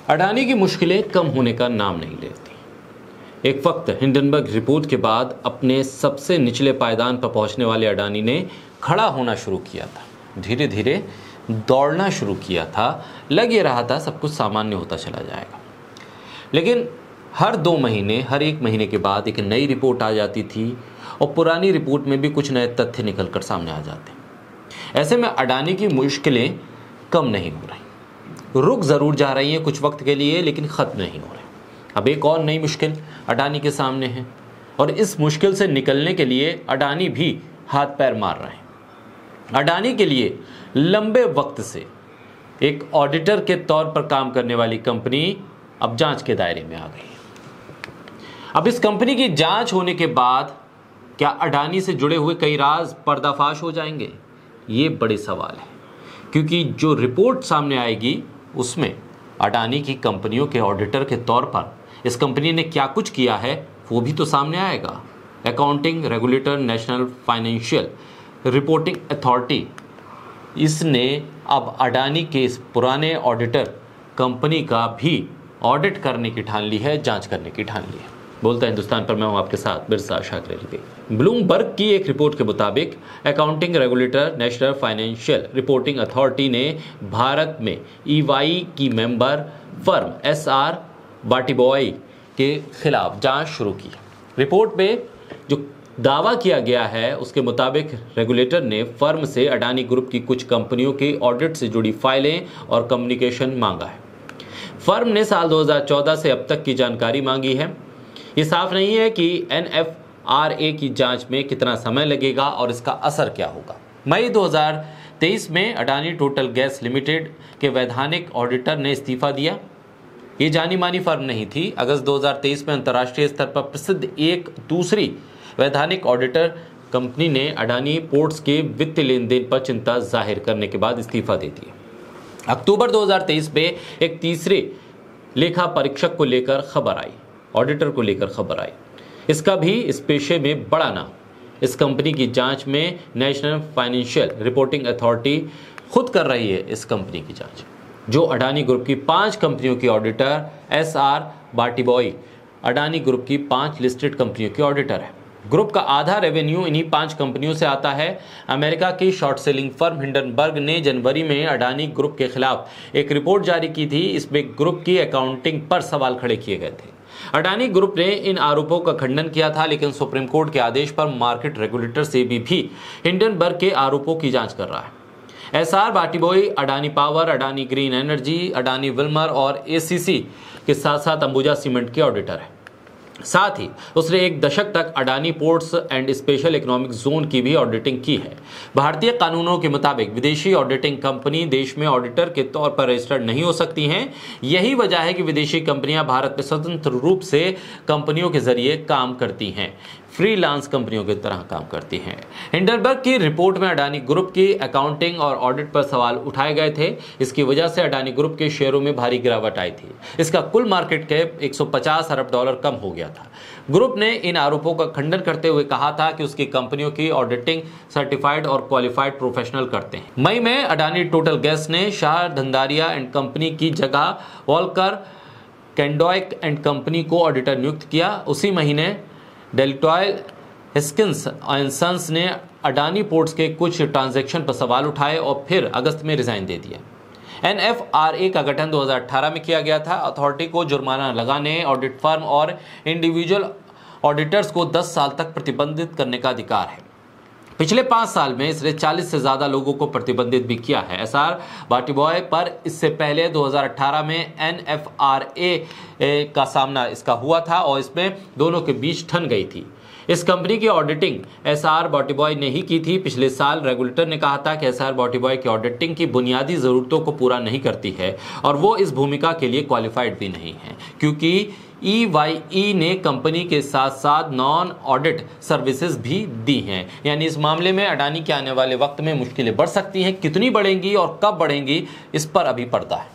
अडानी की मुश्किलें कम होने का नाम नहीं लेती। एक वक्त हिंडनबर्ग रिपोर्ट के बाद अपने सबसे निचले पायदान पर पहुंचने वाले अडानी ने खड़ा होना शुरू किया था, धीरे धीरे दौड़ना शुरू किया था। लग ये रहा था सब कुछ सामान्य होता चला जाएगा, लेकिन हर 2 महीने, हर 1 महीने के बाद एक नई रिपोर्ट आ जाती थी और पुरानी रिपोर्ट में भी कुछ नए तथ्य निकलकर सामने आ जाते। ऐसे में अडानी की मुश्किलें कम नहीं हो रही, रुक जरूर जा रही हैं कुछ वक्त के लिए, लेकिन खत्म नहीं हो रही। अब एक और नई मुश्किल अडानी के सामने है और इस मुश्किल से निकलने के लिए अडानी भी हाथ पैर मार रहे हैं। अडानी के लिए लंबे वक्त से एक ऑडिटर के तौर पर काम करने वाली कंपनी अब जांच के दायरे में आ गई है। अब इस कंपनी की जांच होने के बाद क्या अडानी से जुड़े हुए कई राज पर्दाफाश हो जाएंगे? ये बड़े सवाल है, क्योंकि जो रिपोर्ट सामने आएगी उसमें अडानी की कंपनियों के ऑडिटर के तौर पर इस कंपनी ने क्या कुछ किया है वो भी तो सामने आएगा। Accounting regulator national financial reporting authority, इसने अब अडानी के इस पुराने ऑडिटर कंपनी का भी ऑडिट करने की ठान ली है, जांच करने की ठान ली है। बोलता है हिंदुस्तान पर, मैं हूं आपके साथ बिरसा शाकरेली। ब्लूमबर्ग की एक रिपोर्ट के मुताबिक accounting regulator national financial reporting authority ने भारत में ईवाई की मेंबर फर्म SR बार्टी-बॉय के खिलाफ जांच शुरू की। रिपोर्ट में जो दावा किया गया है उसके मुताबिक रेगुलेटर ने फर्म से अडानी ग्रुप की कुछ कंपनियों के ऑडिट से जुड़ी फाइलें और कम्युनिकेशन मांगा है। फर्म ने साल 2014 से अब तक की जानकारी मांगी है। ये साफ नहीं है कि NFRA की जांच में कितना समय लगेगा और इसका असर क्या होगा। मई 2023 में अडानी टोटल गैस लिमिटेड के वैधानिक ऑडिटर ने इस्तीफा दिया। ये जानी मानी फर्म नहीं थी। अगस्त 2023 में अंतर्राष्ट्रीय स्तर पर प्रसिद्ध एक दूसरी वैधानिक ऑडिटर कंपनी ने अडानी पोर्ट्स के वित्तीय लेन देन पर चिंता जाहिर करने के बाद इस्तीफा दे दिया। अक्टूबर 2023 में एक तीसरे लेखा परीक्षक को लेकर खबर आई, ऑडिटर को लेकर खबर आई। इसका भी इस पेशे में बड़ा नाम। इस कंपनी की जांच में नेशनल फाइनेंशियल रिपोर्टिंग अथॉरिटी खुद कर रही है इस कंपनी की जांच, जो अडानी ग्रुप की 5 कंपनियों की auditor SR Batliboi Adani group की 5 लिस्टेड कंपनियों की ऑडिटर है। ग्रुप का आधा रेवेन्यू इन्हीं 5 कंपनियों से आता है। अमेरिका की शॉर्ट सेलिंग फर्म हिंडनबर्ग ने जनवरी में अडानी ग्रुप के खिलाफ एक रिपोर्ट जारी की थी। इसमें ग्रुप की अकाउंटिंग पर सवाल खड़े किए गए थे। अडानी ग्रुप ने इन आरोपों का खंडन किया था, लेकिन सुप्रीम कोर्ट के आदेश पर मार्केट रेगुलेटर से भी हिंडनबर्ग के आरोपों की जांच कर रहा है। SR Batliboi Adani power, Adani green energy, Adani Wilmar और ACC के साथ साथ अंबुजा सीमेंट के ऑडिटर है। साथ ही उसने 1 दशक तक Adani ports and special economic zone की भी ऑडिटिंग की है। भारतीय कानूनों के मुताबिक विदेशी ऑडिटिंग कंपनी देश में ऑडिटर के तौर पर रजिस्टर्ड नहीं हो सकती हैं। यही वजह है कि विदेशी कंपनियां भारत में स्वतंत्र रूप से कंपनियों के जरिए काम करती हैं, फ्रीलांस कंपनियों की तरह काम करती हैं। हिंडनबर्ग की रिपोर्ट में अडानी ग्रुप की अकाउंटिंग और ऑडिट पर सवाल उठाए गए थे। इसकी वजह से अडानी ग्रुप के शेयरों में भारी गिरावट आई थी। इसका कुल मार्केट कैप $150 अरब कम हो गया था। ग्रुप ने इन आरोपों का खंडन करते हुए कहा था कि उसकी कंपनियों की ऑडिटिंग सर्टिफाइड और क्वालिफाइड प्रोफेशनल करते हैं। मई में अडानी टोटल गैस ने शाह धंधारिया एंड कंपनी की जगह वॉल्कर कैंडॉयक एंड कंपनी को ऑडिटर नियुक्त किया। उसी महीने डेलटॉय हिस्किंस एंड सन्स ने अडानी पोर्ट्स के कुछ ट्रांजैक्शन पर सवाल उठाए और फिर अगस्त में रिजाइन दे दिया। NFRA का गठन 2018 में किया गया था। अथॉरिटी को जुर्माना लगाने, ऑडिट फर्म और इंडिविजुअल ऑडिटर्स को 10 साल तक प्रतिबंधित करने का अधिकार है। पिछले 5 साल में इसने 40 से ज्यादा लोगों को प्रतिबंधित भी किया है। SR बार्टी-बॉय पर इससे पहले 2018 में NFRA का सामना इसका हुआ था और इसमें दोनों के बीच ठन गई थी। इस कंपनी की ऑडिटिंग SR बार्टी-बॉय ने ही की थी। पिछले साल रेगुलेटर ने कहा था कि SR बार्टी-बॉय की ऑडिटिंग की बुनियादी जरूरतों को पूरा नहीं करती है और वो इस भूमिका के लिए क्वालिफाइड भी नहीं है, क्योंकि EYE ने कंपनी के साथ साथ नॉन ऑडिट सर्विसेज भी दी हैं। यानी इस मामले में अडानी के आने वाले वक्त में मुश्किलें बढ़ सकती हैं। कितनी बढ़ेंगी और कब बढ़ेंगी, इस पर अभी पर्दा है।